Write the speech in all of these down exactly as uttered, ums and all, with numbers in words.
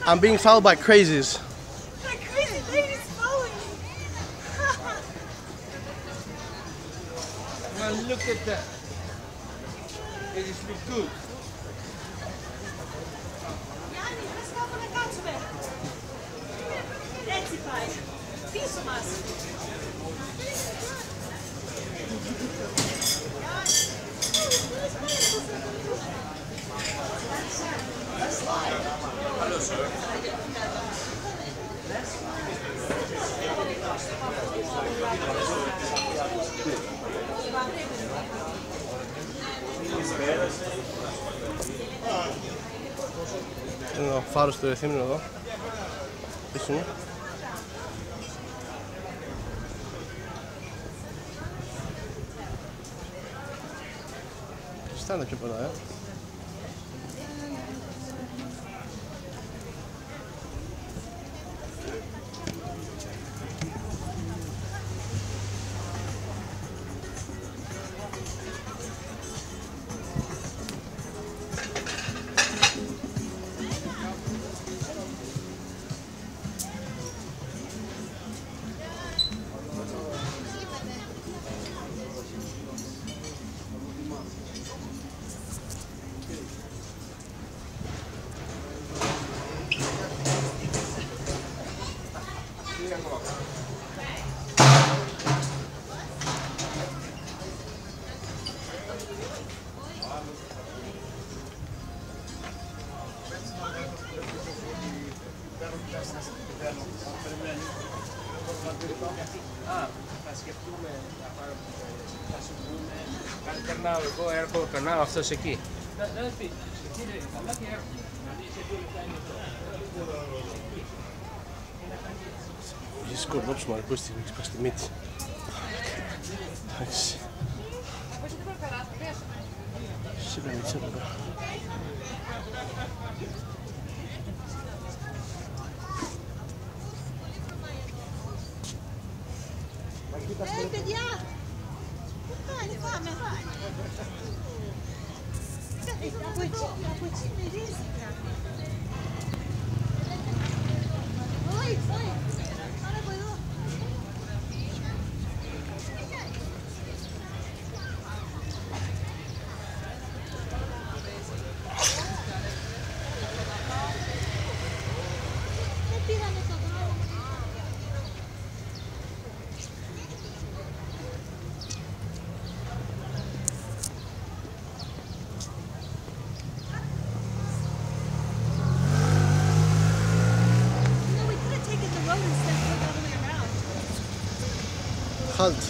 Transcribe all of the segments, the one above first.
I'm being followed by crazies. That crazy lady's following me. Now look at that. It is look good. Γιάννη, θες κάπου να κάτσουμε. Έτσι πάει. Πίσω μας. Hello, sir. Είναι ο φάρος του Ρεθύμνου εδώ. Πίσω μου. Στάντα πιο πολλά, ε. Θα σκεφτούμε να πάρουμε, θα σου πούμε, αν περνάω εγώ, έρχομαι, περνάω αυτός εκεί. Δεν πει, κύριε, καλά και έρχομαι. Δηλαδή σε δύο λεπτά είναι εδώ. Βγες σκορδόψου Μαρκό, έχει σπάσει τη μύτη. Εντάξει. Σίγουρα μύτης εδώ πέρα. Ε, παιδιά! Πάλι πάμε. Από εκεί, από εκεί μυρίστηκα. Όχι, όχι. Άρα από εδώ. Δεν πήγαμε τον δρόμο. Halt.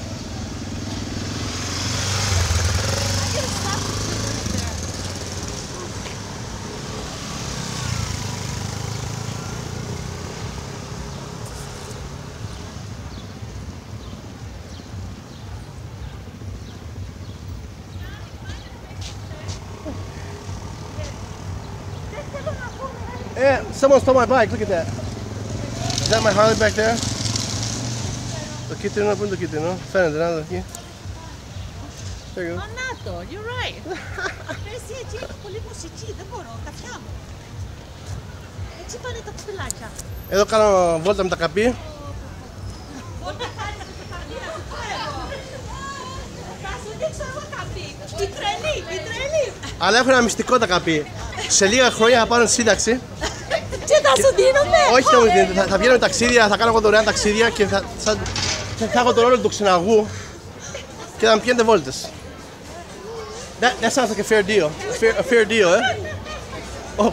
Eh, someone stole my bike, look at that. Is that my Harley back there? Το κίτρινο, πού είναι το κίτρινο, φαίνεται να δω εκεί. There you go. Ανάτο, you're right. Εσύ εκεί έχει πολύ μουσική, δεν μπορώ, καφιά μου. Έτσι πάνε τα πουλάκια. Εδώ κάνω βόλτα με τα καπί. Βόλτα κάνεις με τα καπί, να σου πω εγώ. Θα σου δείξω εγώ καπί. Η τρελή, η τρελή. Αλλά έχω ένα μυστικό τα καπί. Σε λίγα χρόνια θα πάρω σύνταξη. Και θα σου δίνουμε. Όχι, θα μου δίνετε. Θα, θα βγαίνω ταξίδια, θα κάνω εγώ δωρεάν ταξίδια και θα, θα, θα, θα έχω τον ρόλο του ξεναγού και θα με πηγαίνετε βόλτες. That, that sounds like a fair deal. A fair, a fair deal, eh? Oh.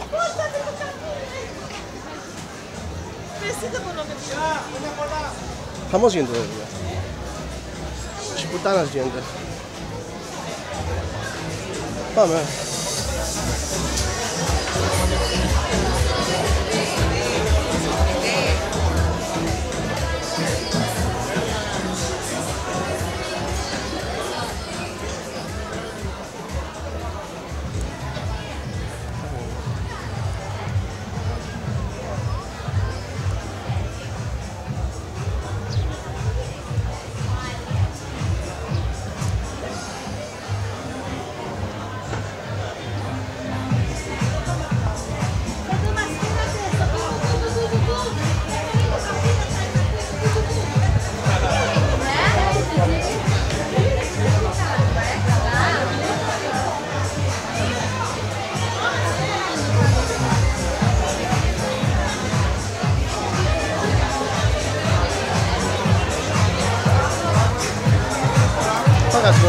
Εσύ δεν μπορώ με πιο. Χαμός γίνεται εδώ. Σπουτάνας γίνεται. Πάμε. κάτσε.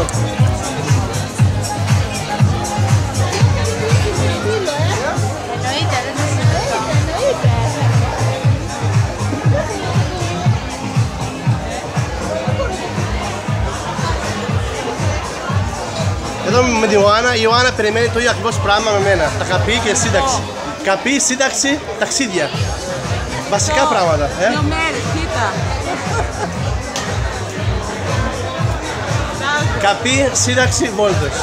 Εννοείται, δεν το εννοείται. Εδώ με την Ιωάννα, η Ιωάννα περιμένει το ίδιο ακριβώς πράγμα με μένα. Τα καπί και σύνταξη. Καπί, σύνταξη, ταξίδια. Βασικά πράγματα. Ε? Δύο μέρες, κοίτα. Καπί, σύνταξη, βόλτες.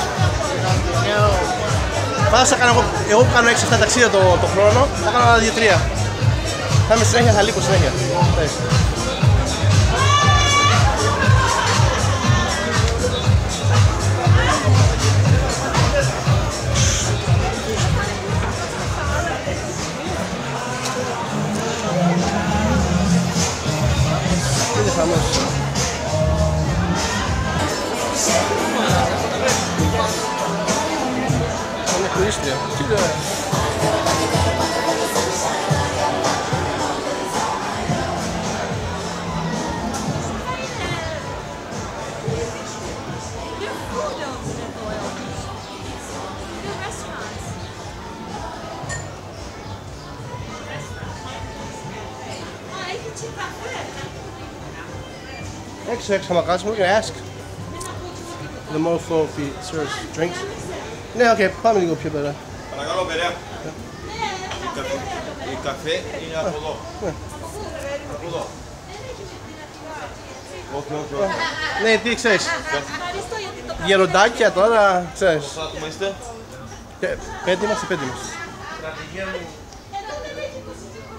Πάντα θα κάνω εγώ, εγώ που κάνω έξι εφτά ταξίδια το, το χρόνο, θα κάνω άλλα δύο τρία. Θα είμαι συνέχεια, θα λείπω συνέχεια. Είναι χαμός. Είναι τουρίστρια. Τι λέω. Έξω έξω άμα κάτσουμε, we can ask the mofo if he serves drinks. Ναι, οκ, πάμε λίγο πιο πέρα. Παρακαλώ, παιδιά. Η καφέ είναι από εδώ. Από εδώ. Όχι, όχι, όχι. Ναι, τι ξέρεις, γεροντάκια τώρα, ξέρεις. Πόσα άτομα είστε? Πέντε είμαστε, πέντε είμαστε.